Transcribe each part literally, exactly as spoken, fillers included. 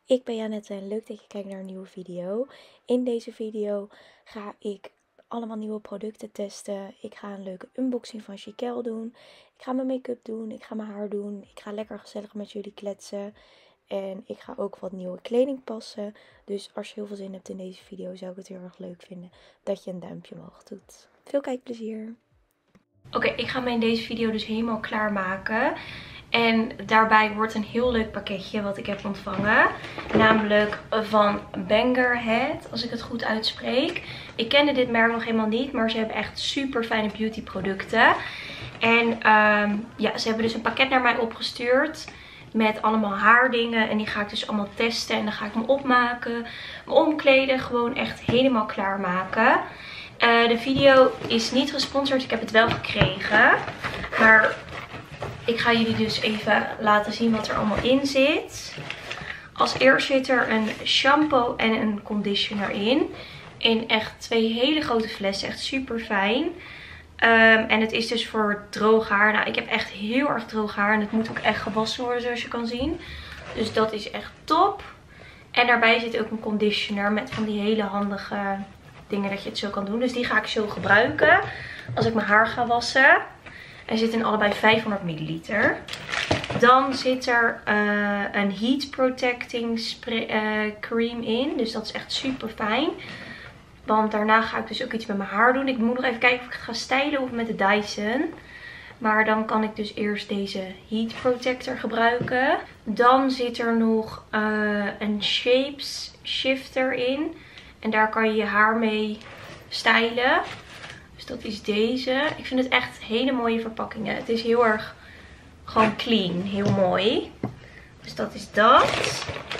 Ik ben Janette en leuk dat je kijkt naar een nieuwe video. In deze video ga ik allemaal nieuwe producten testen. Ik ga een leuke unboxing van Chiquelle doen. Ik ga mijn make-up doen. Ik ga mijn haar doen. Ik ga lekker gezellig met jullie kletsen. En ik ga ook wat nieuwe kleding passen. Dus als je heel veel zin hebt in deze video, zou ik het heel erg leuk vinden dat je een duimpje omhoog doet. Veel kijkplezier! Oké, okay, ik ga me in deze video dus helemaal klaarmaken. En daarbij wordt een heel leuk pakketje wat ik heb ontvangen. Namelijk van Bangerhead, als ik het goed uitspreek. Ik kende dit merk nog helemaal niet, maar ze hebben echt super fijne beauty producten. En um, ja, ze hebben dus een pakket naar mij opgestuurd met allemaal haardingen. En die ga ik dus allemaal testen en dan ga ik me opmaken, me omkleden, gewoon echt helemaal klaarmaken. Uh, de video is niet gesponsord, ik heb het wel gekregen. Maar ik ga jullie dus even laten zien wat er allemaal in zit. Als eerst zit er een shampoo en een conditioner in. In echt twee hele grote flessen, echt super fijn. Um, en het is dus voor droog haar. Nou, ik heb echt heel erg droog haar en het moet ook echt gewassen worden zoals je kan zien. Dus dat is echt top. En daarbij zit ook een conditioner met van die hele handige dingen dat je het zo kan doen. Dus die ga ik zo gebruiken als ik mijn haar ga wassen. Er zit in allebei vijfhonderd milliliter. Dan zit er uh, een heat protecting spray, uh, cream in. Dus dat is echt super fijn. Want daarna ga ik dus ook iets met mijn haar doen. Ik moet nog even kijken of ik het ga stylen of met de Dyson. Maar dan kan ik dus eerst deze heat protector gebruiken. Dan zit er nog uh, een shapes shifter in. En daar kan je je haar mee stylen. Dus dat is deze. Ik vind het echt hele mooie verpakkingen. Het is heel erg gewoon clean. Heel mooi. Dus dat is dat.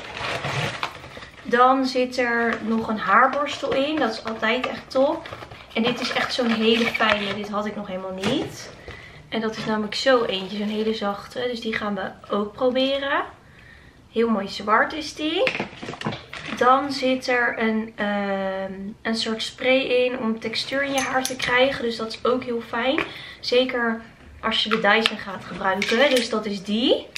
Dan zit er nog een haarborstel in. Dat is altijd echt top. En dit is echt zo'n hele fijne. Dit had ik nog helemaal niet. En dat is namelijk zo eentje. Zo'n hele zachte. Dus die gaan we ook proberen. Heel mooi zwart is die. Dan zit er een, uh, een soort spray in om textuur in je haar te krijgen. Dus dat is ook heel fijn. Zeker als je de Dyson gaat gebruiken. Dus dat is die.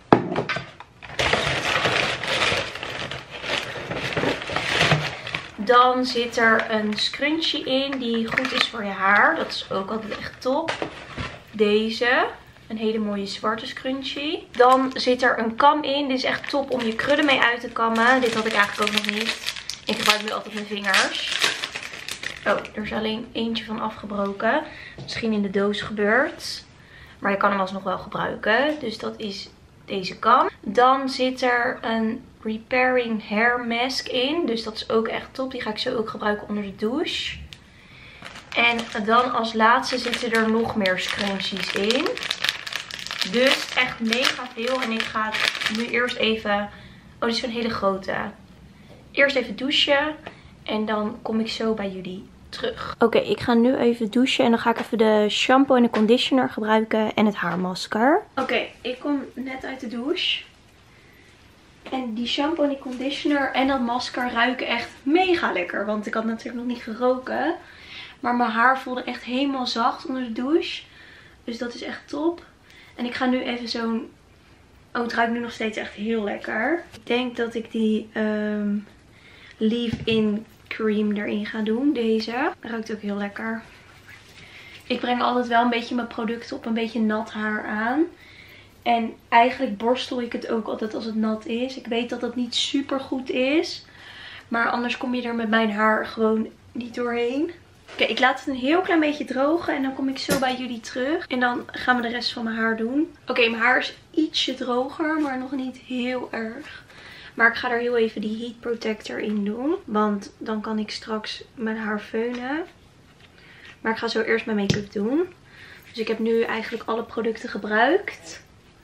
Dan zit er een scrunchie in die goed is voor je haar. Dat is ook altijd echt top. Deze. Een hele mooie zwarte scrunchie. Dan zit er een kam in. Dit is echt top om je krullen mee uit te kammen. Dit had ik eigenlijk ook nog niet. Ik gebruik nu altijd mijn vingers. Oh, er is alleen eentje van afgebroken. Misschien in de doos gebeurd. Maar je kan hem alsnog wel gebruiken. Dus dat is deze kam. Dan zit er een repairing hair mask in. Dus dat is ook echt top. Die ga ik zo ook gebruiken onder de douche. En dan als laatste zitten er nog meer scrunchies in. Dus echt mega veel. En ik ga nu eerst even... Oh, dit is een hele grote. Eerst even douchen. En dan kom ik zo bij jullie terug. Oké, okay, ik ga nu even douchen. En dan ga ik even de shampoo en de conditioner gebruiken. En het haarmasker. Oké, okay, ik kom net uit de douche. En die shampoo en die conditioner en dat masker ruiken echt mega lekker. Want ik had natuurlijk nog niet geroken. Maar mijn haar voelde echt helemaal zacht onder de douche. Dus dat is echt top. En ik ga nu even zo'n... Oh, het ruikt nu nog steeds echt heel lekker. Ik denk dat ik die um, leave-in cream erin ga doen. Deze. Ruikt ook heel lekker. Ik breng altijd wel een beetje mijn producten op een beetje nat haar aan. En eigenlijk borstel ik het ook altijd als het nat is. Ik weet dat dat niet super goed is. Maar anders kom je er met mijn haar gewoon niet doorheen. Oké, okay, ik laat het een heel klein beetje drogen en dan kom ik zo bij jullie terug. En dan gaan we de rest van mijn haar doen. Oké, okay, mijn haar is ietsje droger, maar nog niet heel erg. Maar ik ga er heel even die heat protector in doen. Want dan kan ik straks mijn haar feunen. Maar ik ga zo eerst mijn make-up doen. Dus ik heb nu eigenlijk alle producten gebruikt.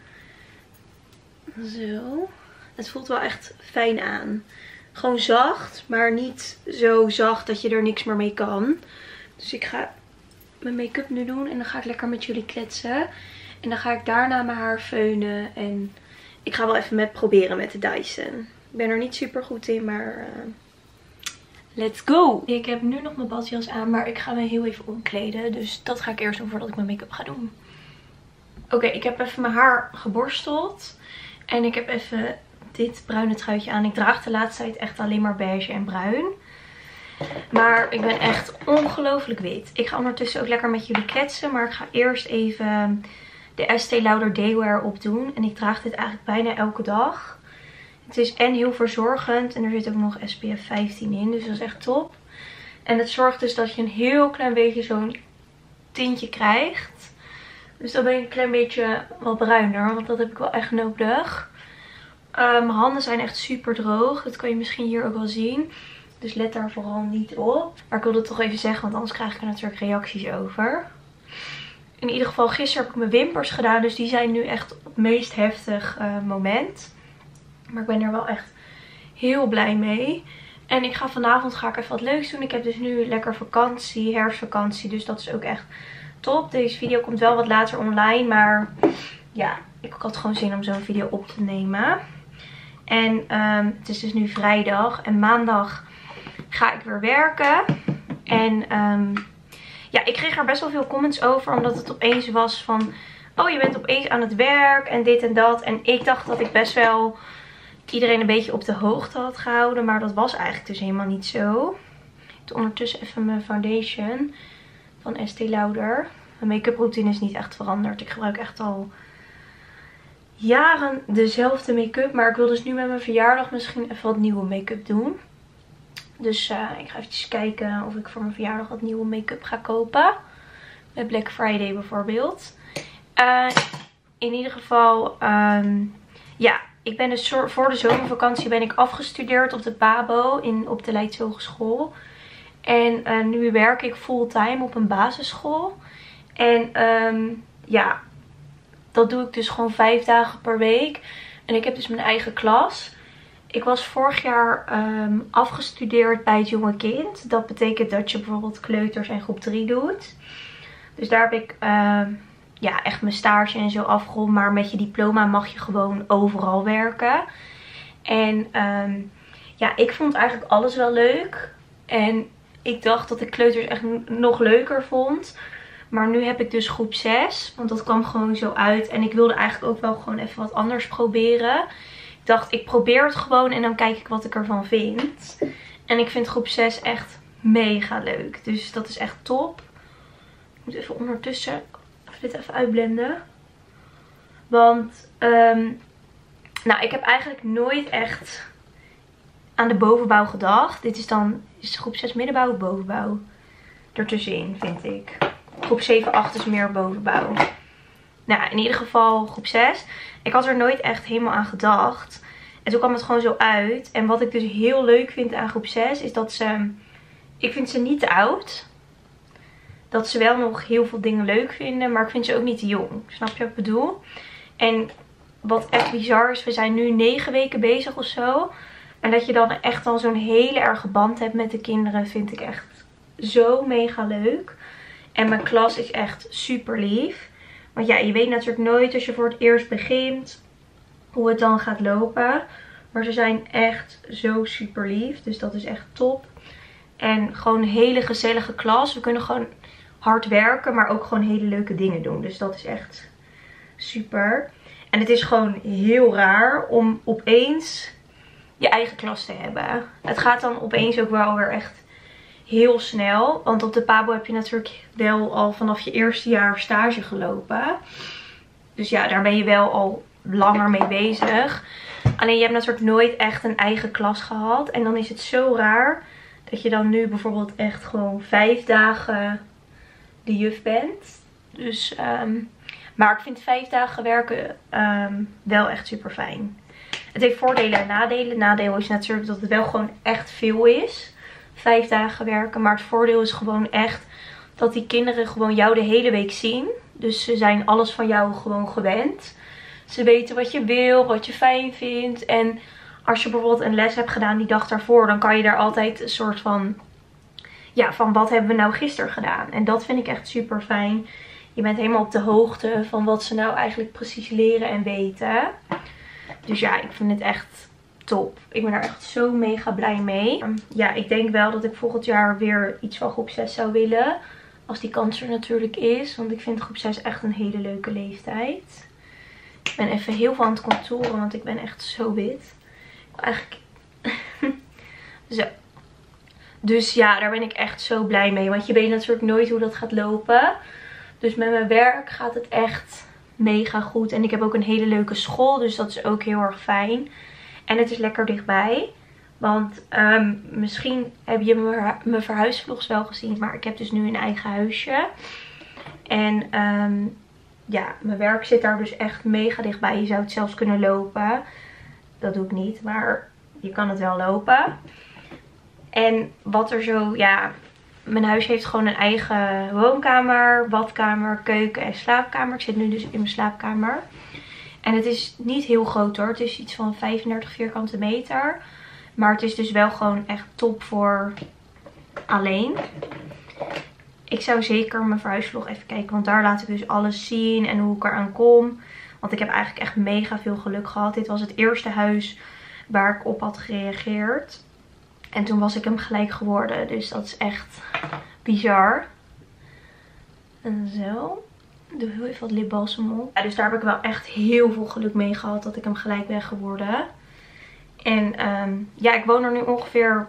Zo. Het voelt wel echt fijn aan. Gewoon zacht, maar niet zo zacht dat je er niks meer mee kan. Dus ik ga mijn make-up nu doen en dan ga ik lekker met jullie kletsen. En dan ga ik daarna mijn haar feunen. En ik ga wel even met proberen met de Dyson. Ik ben er niet super goed in, maar uh, let's go! Ik heb nu nog mijn badjas aan, maar ik ga me heel even omkleden. Dus dat ga ik eerst doen voordat ik mijn make-up ga doen. Oké, okay, ik heb even mijn haar geborsteld. En ik heb even dit bruine truitje aan. Ik draag de laatste tijd echt alleen maar beige en bruin. Maar ik ben echt ongelooflijk wit. Ik ga ondertussen ook lekker met jullie kletsen. Maar ik ga eerst even de Estée Lauder Daywear opdoen. En ik draag dit eigenlijk bijna elke dag. Het is en heel verzorgend. En er zit ook nog S P F vijftien in. Dus dat is echt top. En het zorgt dus dat je een heel klein beetje zo'n tintje krijgt. Dus dan ben ik een klein beetje wat bruiner. Want dat heb ik wel echt nodig. Uh, mijn handen zijn echt super droog. Dat kan je misschien hier ook wel zien. Dus let daar vooral niet op. Maar ik wilde het toch even zeggen. Want anders krijg ik er natuurlijk reacties over. In ieder geval gisteren heb ik mijn wimpers gedaan. Dus die zijn nu echt op het meest heftig uh, moment. Maar ik ben er wel echt heel blij mee. En ik ga vanavond ga ik even wat leuks doen. Ik heb dus nu lekker vakantie. Herfstvakantie. Dus dat is ook echt top. Deze video komt wel wat later online. Maar ja, ik had gewoon zin om zo'n video op te nemen. En um, het is dus nu vrijdag. En maandag ga ik weer werken. En um, ja, ik kreeg er best wel veel comments over. Omdat het opeens was van... Oh, je bent opeens aan het werk. En dit en dat. En ik dacht dat ik best wel iedereen een beetje op de hoogte had gehouden. Maar dat was eigenlijk dus helemaal niet zo. Ik doe ondertussen even mijn foundation van Estée Lauder. Mijn make-up routine is niet echt veranderd. Ik gebruik echt al jaren dezelfde make-up. Maar ik wil dus nu met mijn verjaardag misschien even wat nieuwe make-up doen. Dus uh, ik ga even kijken of ik voor mijn verjaardag wat nieuwe make-up ga kopen. Met Black Friday bijvoorbeeld. Uh, in ieder geval, um, ja, ik ben dus voor de zomervakantie ben ik afgestudeerd op de Pabo in, op de Leids Hogeschool. En uh, nu werk ik fulltime op een basisschool. En um, ja, dat doe ik dus gewoon vijf dagen per week. En ik heb dus mijn eigen klas. Ik was vorig jaar um, afgestudeerd bij het jonge kind. Dat betekent dat je bijvoorbeeld kleuters en groep drie doet. Dus daar heb ik uh, ja, echt mijn stage en zo afgerond. Maar met je diploma mag je gewoon overal werken. En um, ja, ik vond eigenlijk alles wel leuk. En ik dacht dat ik kleuters echt nog leuker vond. Maar nu heb ik dus groep zes. Want dat kwam gewoon zo uit. En ik wilde eigenlijk ook wel gewoon even wat anders proberen. Ik dacht, ik probeer het gewoon en dan kijk ik wat ik ervan vind. En ik vind groep zes echt mega leuk. Dus dat is echt top. Ik moet even ondertussen even dit even uitblenden. Want, um, nou, ik heb eigenlijk nooit echt aan de bovenbouw gedacht. Dit is dan, is groep zes middenbouw of bovenbouw? Ertussenin, vind ik. Groep zeven, acht is meer bovenbouw. Nou, in ieder geval groep zes. Ik had er nooit echt helemaal aan gedacht. En toen kwam het gewoon zo uit. En wat ik dus heel leuk vind aan groep zes is dat ze... Ik vind ze niet te oud. Dat ze wel nog heel veel dingen leuk vinden. Maar ik vind ze ook niet te jong. Snap je wat ik bedoel? En wat echt bizar is. We zijn nu negen weken bezig of zo. En dat je dan echt al zo'n hele erge band hebt met de kinderen. Vind ik echt zo mega leuk. En mijn klas is echt super lief. Want ja, je weet natuurlijk nooit als je voor het eerst begint hoe het dan gaat lopen. Maar ze zijn echt zo super lief. Dus dat is echt top. En gewoon een hele gezellige klas. We kunnen gewoon hard werken, maar ook gewoon hele leuke dingen doen. Dus dat is echt super. En het is gewoon heel raar om opeens je eigen klas te hebben. Het gaat dan opeens ook wel weer echt heel snel. Want op de Pabo heb je natuurlijk wel al vanaf je eerste jaar stage gelopen. Dus ja, daar ben je wel al langer mee bezig. Alleen je hebt natuurlijk nooit echt een eigen klas gehad. En dan is het zo raar dat je dan nu bijvoorbeeld echt gewoon vijf dagen de juf bent. Dus, um, maar ik vind vijf dagen werken um, wel echt super fijn. Het heeft voordelen en nadelen. Nadeel is natuurlijk dat het wel gewoon echt veel is. Vijf dagen werken. Maar het voordeel is gewoon echt dat die kinderen gewoon jou de hele week zien. Dus ze zijn alles van jou gewoon gewend. Ze weten wat je wil, wat je fijn vindt. En als je bijvoorbeeld een les hebt gedaan die dag daarvoor, dan kan je daar altijd een soort van... Ja, van wat hebben we nou gisteren gedaan? En dat vind ik echt super fijn. Je bent helemaal op de hoogte van wat ze nou eigenlijk precies leren en weten. Dus ja, ik vind het echt top. Ik ben daar echt zo mega blij mee. Ja, ik denk wel dat ik volgend jaar weer iets van groep zes zou willen. Als die kans er natuurlijk is. Want ik vind groep zes echt een hele leuke leeftijd. Ik ben even heel veel aan het contouren, want ik ben echt zo wit. Eigenlijk... Zo. Dus ja, daar ben ik echt zo blij mee. Want je weet natuurlijk nooit hoe dat gaat lopen. Dus met mijn werk gaat het echt mega goed. En ik heb ook een hele leuke school. Dus dat is ook heel erg fijn. En het is lekker dichtbij. Want um, misschien heb je mijn verhuisvlogs wel gezien. Maar ik heb dus nu een eigen huisje. En um, ja, mijn werk zit daar dus echt mega dichtbij. Je zou het zelfs kunnen lopen. Dat doe ik niet. Maar je kan het wel lopen. En wat er zo, ja, mijn huis heeft gewoon een eigen woonkamer, badkamer, keuken en slaapkamer. Ik zit nu dus in mijn slaapkamer. En het is niet heel groot hoor. Het is iets van vijfendertig vierkante meter. Maar het is dus wel gewoon echt top voor alleen. Ik zou zeker mijn verhuisvlog even kijken. Want daar laat ik dus alles zien en hoe ik eraan kom. Want ik heb eigenlijk echt mega veel geluk gehad. Dit was het eerste huis waar ik op had gereageerd. En toen was ik hem gelijk geworden. Dus dat is echt bizar. En zo. Ik doe heel even wat lipbalsem op. Ja, dus daar heb ik wel echt heel veel geluk mee gehad dat ik hem gelijk ben geworden. En um, ja, ik woon er nu ongeveer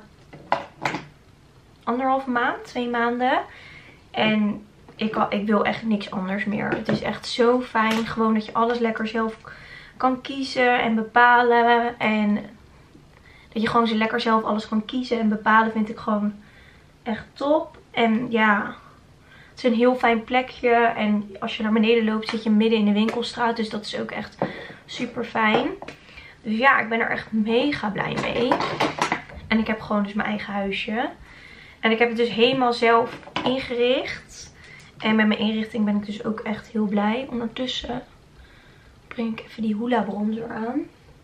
anderhalve maand, twee maanden. En ik, ik wil echt niks anders meer. Het is echt zo fijn. Gewoon dat je alles lekker zelf kan kiezen en bepalen. En dat je gewoon zo lekker zelf alles kan kiezen en bepalen vind ik gewoon echt top. En ja, het is een heel fijn plekje. En als je naar beneden loopt zit je midden in de winkelstraat. Dus dat is ook echt super fijn. Dus ja, ik ben er echt mega blij mee. En ik heb gewoon dus mijn eigen huisje. En ik heb het dus helemaal zelf ingericht. En met mijn inrichting ben ik dus ook echt heel blij. Ondertussen breng ik even die Hoola bronzer aan.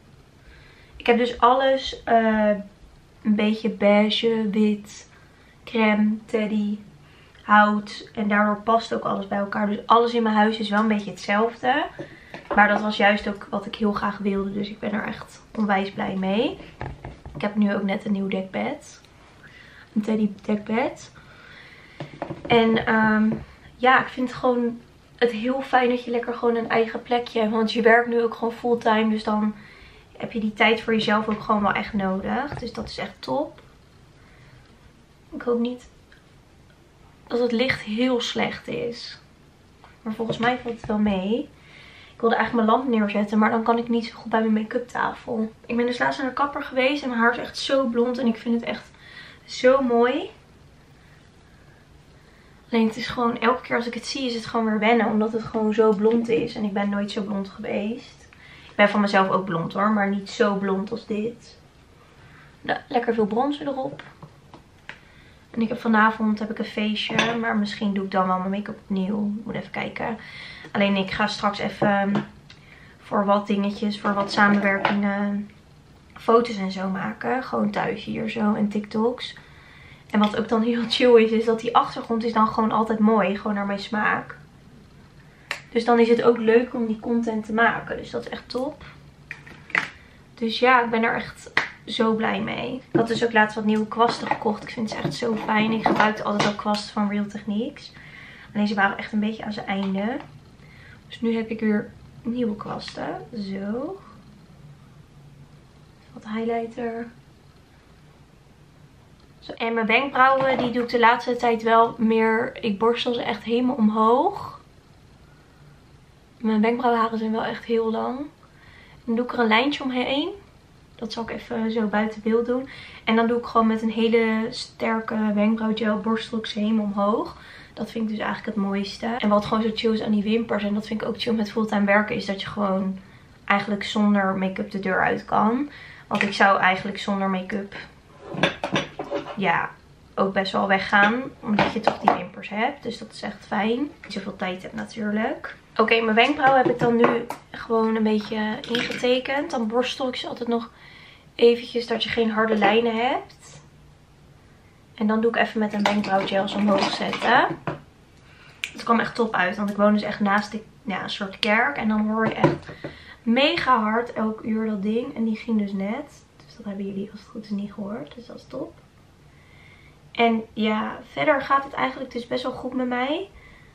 Ik heb dus alles uh, een beetje beige, wit, crème, teddy, hout. En daardoor past ook alles bij elkaar. Dus alles in mijn huis is wel een beetje hetzelfde. Maar dat was juist ook wat ik heel graag wilde. Dus ik ben er echt onwijs blij mee. Ik heb nu ook net een nieuw dekbed. Een teddy dekbed. En um, ja, ik vind gewoon het heel fijn dat je lekker gewoon een eigen plekje hebt. Want je werkt nu ook gewoon fulltime. Dus dan heb je die tijd voor jezelf ook gewoon wel echt nodig. Dus dat is echt top. Ik hoop niet dat het licht heel slecht is. Maar volgens mij valt het wel mee. Ik wilde eigenlijk mijn lamp neerzetten. Maar dan kan ik niet zo goed bij mijn make-up tafel. Ik ben dus laatst naar de kapper geweest. En mijn haar is echt zo blond. En ik vind het echt zo mooi. Alleen het is gewoon, elke keer als ik het zie is het gewoon weer wennen. Omdat het gewoon zo blond is. En ik ben nooit zo blond geweest. Ik ben van mezelf ook blond hoor. Maar niet zo blond als dit. Nou, lekker veel bronzer erop. En ik heb vanavond heb ik een feestje. Maar misschien doe ik dan wel mijn make-up opnieuw. Ik moet even kijken. Alleen ik ga straks even voor wat dingetjes. Voor wat samenwerkingen. Foto's en zo maken. Gewoon thuis hier zo. En TikToks. En wat ook dan heel chill is. Is dat die achtergrond is dan gewoon altijd mooi. Gewoon naar mijn smaak. Dus dan is het ook leuk om die content te maken. Dus dat is echt top. Dus ja, ik ben er echt zo blij mee. Ik had dus ook laatst wat nieuwe kwasten gekocht. Ik vind ze echt zo fijn. Ik gebruikte altijd ook kwasten van Real Techniques. Alleen ze waren echt een beetje aan zijn einde. Dus nu heb ik weer nieuwe kwasten. Zo. Wat highlighter. Zo. En mijn wenkbrauwen, die doe ik de laatste tijd wel meer. Ik borstel ze echt helemaal omhoog. Mijn wenkbrauwharen zijn wel echt heel lang. Dan doe ik er een lijntje omheen. Dat zal ik even zo buiten beeld doen. En dan doe ik gewoon met een hele sterke wenkbrauwgel borstel ik ze helemaal omhoog. Dat vind ik dus eigenlijk het mooiste. En wat gewoon zo chill is aan die wimpers. En dat vind ik ook chill met fulltime werken. Is dat je gewoon eigenlijk zonder make-up de deur uit kan. Want ik zou eigenlijk zonder make-up ja, ook best wel weggaan. Omdat je toch die wimpers hebt. Dus dat is echt fijn. Niet zoveel tijd hebt natuurlijk. Oké, okay, mijn wenkbrauwen heb ik dan nu gewoon een beetje ingetekend. Dan borstel ik ze altijd nog eventjes dat je geen harde lijnen hebt. En dan doe ik even met een wenkbrauwgel zo omhoog zetten. Het kwam echt top uit. Want ik woon dus echt naast de, ja, een soort kerk. En dan hoor je echt mega hard elk uur dat ding. En die ging dus net. Dus dat hebben jullie als het goed is niet gehoord. Dus dat is top. En ja, verder gaat het eigenlijk dus best wel goed met mij.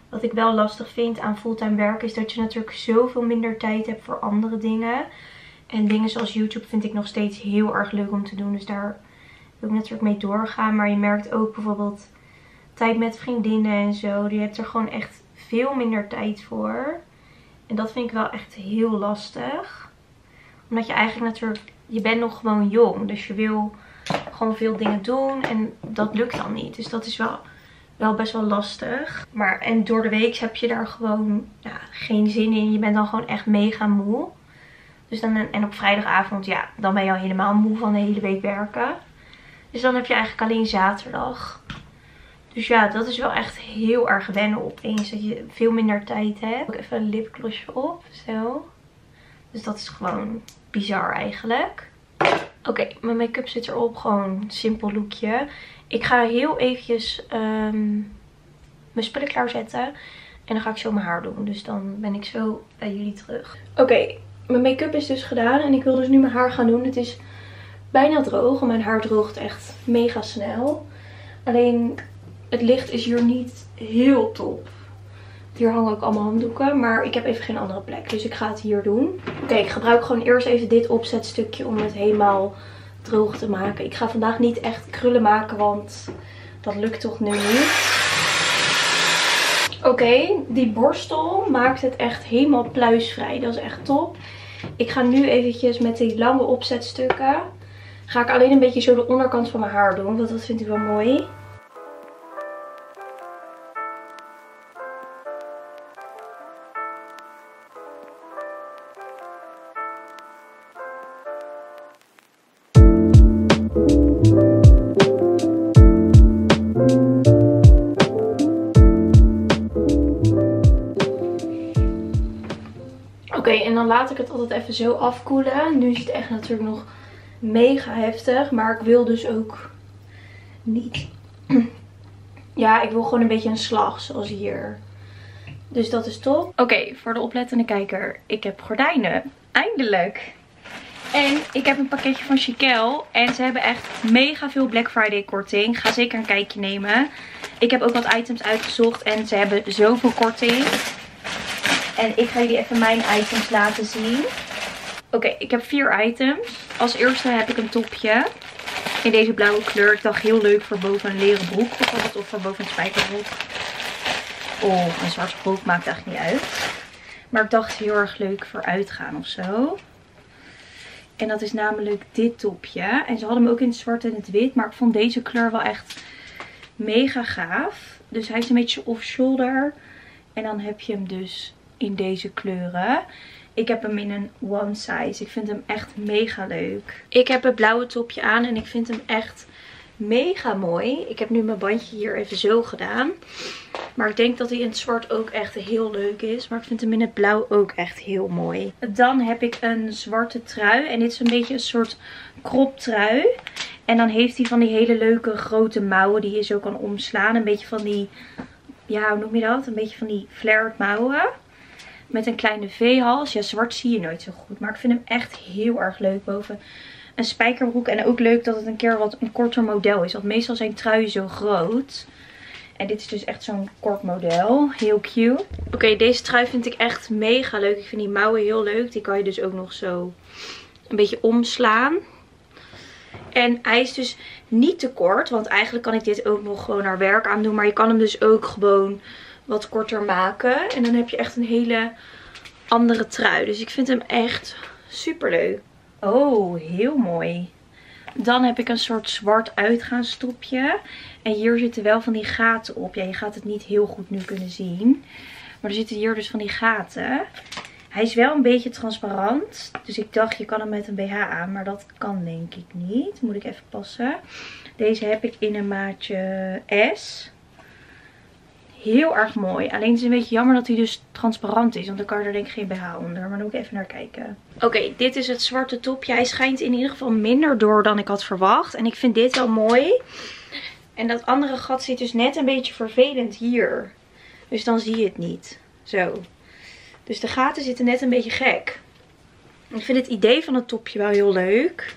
Wat ik wel lastig vind aan fulltime werken is dat je natuurlijk zoveel minder tijd hebt voor andere dingen. En dingen zoals YouTube vind ik nog steeds heel erg leuk om te doen. Dus daar wil ik natuurlijk mee doorgaan. Maar je merkt ook bijvoorbeeld tijd met vriendinnen en zo. Je hebt er gewoon echt veel minder tijd voor. En dat vind ik wel echt heel lastig. Omdat je eigenlijk natuurlijk, je bent nog gewoon jong. Dus je wil gewoon veel dingen doen en dat lukt dan niet. Dus dat is wel, wel best wel lastig. Maar en door de week heb je daar gewoon ja, geen zin in. Je bent dan gewoon echt mega moe. Dus dan, en op vrijdagavond, ja, dan ben je al helemaal moe van de hele week werken. Dus dan heb je eigenlijk alleen zaterdag. Dus ja, dat is wel echt heel erg wennen opeens. Dat je veel minder tijd hebt. Ook even een lipglossje op, zo. Dus dat is gewoon bizar eigenlijk. Oké, okay, mijn make-up zit erop. Gewoon een simpel lookje. Ik ga heel eventjes um, mijn spullen klaarzetten. En dan ga ik zo mijn haar doen. Dus dan ben ik zo bij jullie terug. Oké, okay, mijn make-up is dus gedaan. En ik wil dus nu mijn haar gaan doen. Het is bijna droog. En mijn haar droogt echt mega snel. Alleen het licht is hier niet heel top. Hier hangen ook allemaal handdoeken. Maar ik heb even geen andere plek. Dus ik ga het hier doen. Oké, okay, ik gebruik gewoon eerst even dit opzetstukje om het helemaal droog te maken. Ik ga vandaag niet echt krullen maken. Want dat lukt toch nu niet. Oké, okay, die borstel maakt het echt helemaal pluisvrij. Dat is echt top. Ik ga nu eventjes met die lange opzetstukken. Ga ik alleen een beetje zo de onderkant van mijn haar doen. Want dat vind ik wel mooi. Oké, okay, en dan laat ik het altijd even zo afkoelen. Nu is het echt natuurlijk nog mega heftig. Maar ik wil dus ook niet... Ja, ik wil gewoon een beetje een slag zoals hier. Dus dat is top. Oké, okay, voor de oplettende kijker. Ik heb gordijnen. Eindelijk. En ik heb een pakketje van Chiquel. En ze hebben echt mega veel Black Friday korting. Ga zeker een kijkje nemen. Ik heb ook wat items uitgezocht. En ze hebben zoveel korting. En ik ga jullie even mijn items laten zien. Oké, okay, ik heb vier items. Als eerste heb ik een topje. In deze blauwe kleur. Ik dacht heel leuk voor boven een leren broek bijvoorbeeld. Of voor boven een spijkerbroek. Oh, een zwarte broek maakt eigenlijk niet uit. Maar ik dacht heel erg leuk voor uitgaan of zo. En dat is namelijk dit topje. En ze hadden hem ook in het zwart en het wit. Maar ik vond deze kleur wel echt mega gaaf. Dus hij is een beetje off-shoulder. En dan heb je hem dus in deze kleuren. Ik heb hem in een one size. Ik vind hem echt mega leuk. Ik heb het blauwe topje aan en ik vind hem echt mega mooi. Ik heb nu mijn bandje hier even zo gedaan. Maar ik denk dat hij in het zwart ook echt heel leuk is. Maar ik vind hem in het blauw ook echt heel mooi. Dan heb ik een zwarte trui. En dit is een beetje een soort crop trui. En dan heeft hij van die hele leuke grote mouwen die je zo kan omslaan. Een beetje van die, ja, hoe noem je dat? Een beetje van die flared mouwen. Met een kleine V-hals. Ja, zwart zie je nooit zo goed. Maar ik vind hem echt heel erg leuk boven een spijkerbroek. En ook leuk dat het een keer wat een korter model is. Want meestal zijn truien zo groot. En dit is dus echt zo'n kort model. Heel cute. Oké, okay, deze trui vind ik echt mega leuk. Ik vind die mouwen heel leuk. Die kan je dus ook nog zo een beetje omslaan. En hij is dus niet te kort. Want eigenlijk kan ik dit ook nog gewoon naar werk aan doen. Maar je kan hem dus ook gewoon wat korter maken. En dan heb je echt een hele andere trui. Dus ik vind hem echt super leuk. Oh, heel mooi. Dan heb ik een soort zwart uitgaanstopje. En hier zitten wel van die gaten op. Ja, je gaat het niet heel goed nu kunnen zien. Maar er zitten hier dus van die gaten. Hij is wel een beetje transparant. Dus ik dacht, je kan hem met een B H aan. Maar dat kan denk ik niet. Moet ik even passen. Deze heb ik in een maatje S. Heel erg mooi. Alleen het is een beetje jammer dat hij dus transparant is. Want dan kan er denk ik geen B H onder. Maar daar moet ik even naar kijken. Oké, okay, dit is het zwarte topje. Hij schijnt in ieder geval minder door dan ik had verwacht. En ik vind dit wel mooi. En dat andere gat zit dus net een beetje vervelend hier. Dus dan zie je het niet. Zo. Dus de gaten zitten net een beetje gek. Ik vind het idee van het topje wel heel leuk.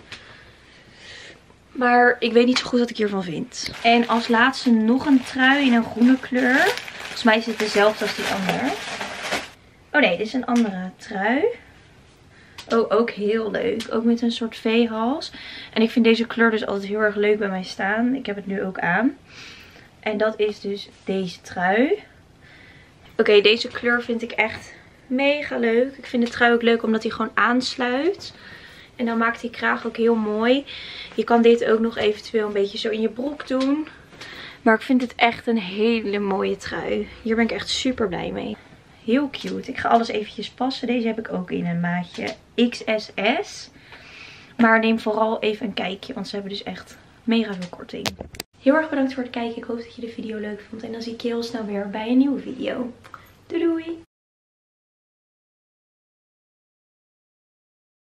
Maar ik weet niet zo goed wat ik hiervan vind. En als laatste nog een trui in een groene kleur. Volgens mij is het dezelfde als die andere. Oh nee, dit is een andere trui. Oh, ook heel leuk. Ook met een soort V-hals. En ik vind deze kleur dus altijd heel erg leuk bij mij staan. Ik heb het nu ook aan. En dat is dus deze trui. Oké, okay, deze kleur vind ik echt mega leuk. Ik vind de trui ook leuk omdat hij gewoon aansluit. En dan maakt die kraag ook heel mooi. Je kan dit ook nog eventueel een beetje zo in je broek doen. Maar ik vind het echt een hele mooie trui. Hier ben ik echt super blij mee. Heel cute. Ik ga alles eventjes passen. Deze heb ik ook in een maatje X S S. Maar neem vooral even een kijkje. Want ze hebben dus echt mega veel korting. Heel erg bedankt voor het kijken. Ik hoop dat je de video leuk vond. En dan zie ik je heel snel weer bij een nieuwe video. Doei doei!